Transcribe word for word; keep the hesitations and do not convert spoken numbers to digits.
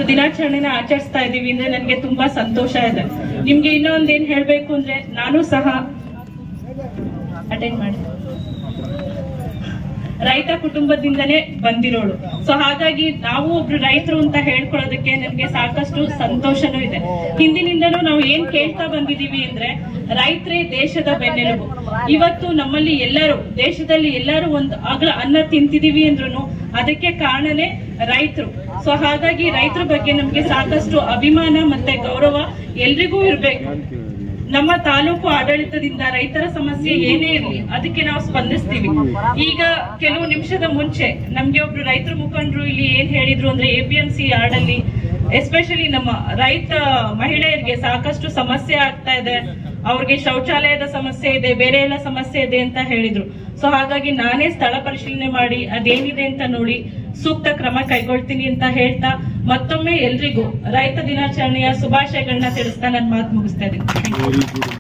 ದಿನಾಚರಣೆನ ಆಚರಿಸ್ತಾ ಇದೀವಿ ಅಂದ್ರೆ ನನಗೆ ತುಂಬಾ ಸಂತೋಷ ಇದೆ. ನಿಮ್ಗೆ ಇನ್ನೊಂದೇನ್ ಹೇಳ್ಬೇಕು ಅಂದ್ರೆ ನಾನು ಸಹ ಅಟೆಂಡ್ ಮಾಡಿ ರೈತ ಕುಟುಂಬದಿಂದನೇ ಬಂದಿರೋಳು. ಸೊ ಹಾಗಾಗಿ ನಾವು ಒಬ್ರು ರೈತರು ಅಂತ ಹೇಳ್ಕೊಳ್ಳೋದಕ್ಕೆ ನನಗೆ ಸಾಕಷ್ಟು ಸಂತೋಷನೂ ಇದೆ. ಹಿಂದಿನಿಂದನೂ ನಾವು ಏನ್ ಕೇಳ್ತಾ ಬಂದಿದೀವಿ ಅಂದ್ರೆ ರೈತರೇ ದೇಶದ ಬೆನ್ನೆಲುಬು. ಇವತ್ತು ನಮ್ಮಲ್ಲಿ ಎಲ್ಲರೂ ದೇಶದಲ್ಲಿ ಎಲ್ಲರೂ ಒಂದು ಅಗಲ ಅನ್ನ ತಿಂತಿದೀವಿ ಅಂದ್ರೂ ಅದಕ್ಕೆ ಕಾರಣನೇ ರೈತರು. ಸೊ ಹಾಗಾಗಿ ರೈತರ ಬಗ್ಗೆ ನಮ್ಗೆ ಸಾಕಷ್ಟು ಅಭಿಮಾನ ಮತ್ತೆ ಗೌರವ ಎಲ್ರಿಗೂ ಇರ್ಬೇಕು. ನಮ್ಮ ತಾಲೂಕು ಆಡಳಿತದಿಂದ ರೈತರ ಸಮಸ್ಯೆ ಏನೇ ಇರಲಿ ಅದಕ್ಕೆ ನಾವು ಸ್ಪಂದಿಸ್ತೀವಿ. ಈಗ ಕೆಲವು ನಿಮಿಷದ ಮುಂಚೆ ನಮ್ಗೆ ಒಬ್ರು ರೈತರ ಮುಖಂಡರು ಇಲ್ಲಿ ಏನ್ ಹೇಳಿದ್ರು ಅಂದ್ರೆ A P M C yard ಅಲ್ಲಿ ಎಸ್ಪೆಷಲಿ ನಮ್ಮ ರೈತ ಮಹಿಳೆಯರಿಗೆ ಸಾಕಷ್ಟು ಸಮಸ್ಯೆ ಆಗ್ತಾ ಇದೆ, ಅವ್ರಿಗೆ ಶೌಚಾಲಯದ ಸಮಸ್ಯೆ ಇದೆ, ಬೇರೆ ಎಲ್ಲ ಸಮಸ್ಯೆ ಇದೆ ಅಂತ ಹೇಳಿದ್ರು. ಸೊ ಹಾಗಾಗಿ ನಾನೇ ಸ್ಥಳ ಪರಿಶೀಲನೆ ಮಾಡಿ ಅದೇನಿದೆ ಅಂತ ನೋಡಿ ಸೂಕ್ತ ಕ್ರಮ ಕೈಗೊಳ್ತೀನಿ ಅಂತ ಹೇಳ್ತಾ ಮತ್ತೊಮ್ಮೆ ಎಲ್ರಿಗೂ ರೈತ ದಿನಾಚರಣೆಯ ಶುಭಾಶಯಗಳನ್ನ ತಿಳಿಸ್ತಾ ನನ್ನ ಮಾತು ಮುಗಿಸ್ತಾ ಇದ್ದೀನಿ.